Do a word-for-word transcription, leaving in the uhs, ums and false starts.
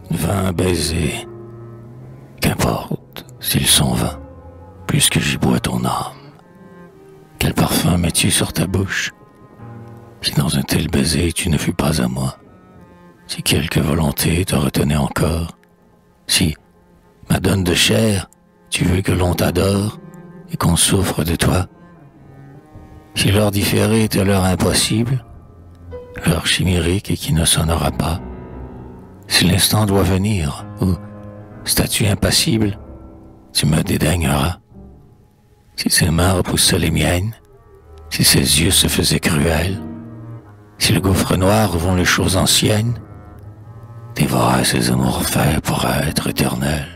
Vains baisers, qu'importe s'ils sont vains, puisque j'y bois ton âme. Quel parfum mets-tu sur ta bouche? Si dans un tel baiser tu ne fus pas à moi, si quelque volonté te retenait encore, si, madone de chair, tu veux que l'on t'adore et qu'on souffre de toi, si l'heure différée est l'heure impossible, l'heure chimérique et qui ne sonnera pas, si l'instant doit venir où, statue impassible, tu me dédaigneras, si ses mains repoussaient les miennes, si ses yeux se faisaient cruels, si le gouffre noir vont les choses anciennes, dévorer ces amours faits pour être éternels.